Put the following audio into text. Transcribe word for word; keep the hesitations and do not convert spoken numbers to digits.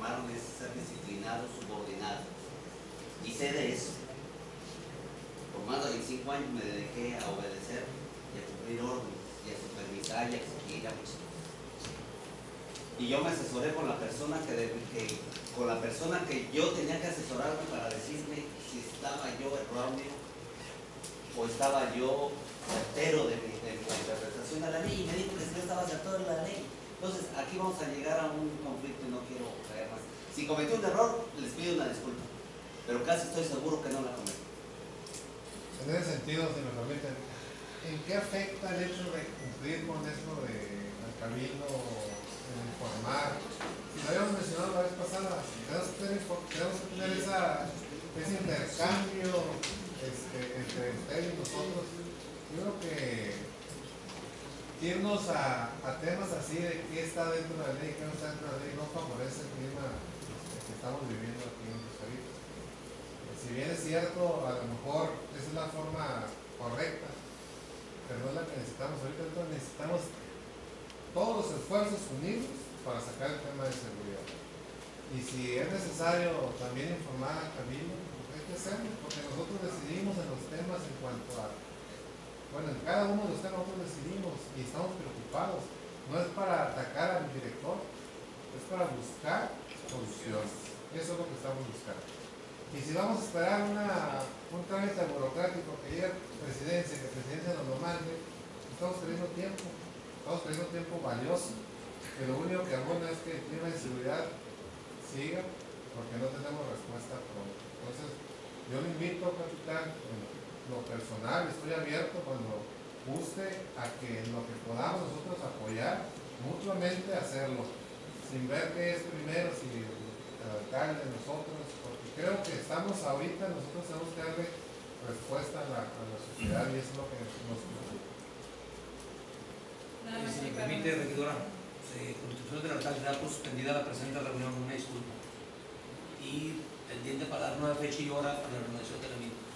formaron es ser disciplinados, subordinados. Y sé de eso. Por más de veinticinco años me dediqué a obedecer y a cumplir órdenes, y a supervisar y a exigir a muchas cosas. Y yo me asesoré con la persona que, de, que con la persona que yo tenía que asesorarme para decirme si estaba yo erróneo o estaba yo certero de mi, de mi interpretación de la ley, y me dijo que si yo estaba certero de la ley. Entonces aquí vamos a llegar a un conflicto y no quiero caer más. Si cometí un error, les pido una disculpa, pero casi estoy seguro que no la cometí. En ese sentido, si me permiten, ¿en qué afecta el hecho de cumplir con eso de al cabildo, en informar? Lo habíamos mencionado la vez pasada, tenemos que tener, tenemos que tener esa, ese intercambio este, entre usted y nosotros. Yo creo que irnos a, a temas así de qué está dentro de la ley y qué no está dentro de la ley no favorece el clima que estamos viviendo aquí en Costa Rica. Si bien es cierto, a lo mejor esa es la forma correcta, pero no es la que necesitamos ahorita. Entonces necesitamos todos los esfuerzos unidos para sacar el tema de seguridad. Y si es necesario también informar al cabildo, pues hay que hacerlo, porque nosotros decidimos en los temas en cuanto a, bueno, en cada uno de los temas nosotros decidimos y estamos preocupados. No es para atacar al director, es para buscar soluciones. Eso es lo que estamos buscando. Y si vamos a esperar una, un trámite burocrático que llegue a presidencia, que presidencia nos lo mande, estamos perdiendo tiempo, estamos perdiendo tiempo valioso, que lo único que abona es que el clima de inseguridad siga, porque no tenemos respuesta pronto. Entonces, yo le invito, capitán, en lo personal, estoy abierto cuando guste a que en lo que podamos nosotros apoyar, mutuamente hacerlo, sin ver qué es primero, si el alcalde, nosotros, porque creo que estamos ahorita, nosotros tenemos que darle respuesta a la, a la sociedad y eso es lo que nos preocupa. Eh, si me permite, regidora, eh, con instrucciones del alcalde da por suspendida la presente reunión, una disculpa. Y pendiente para dar nueva fecha y hora para la reunión de la misma.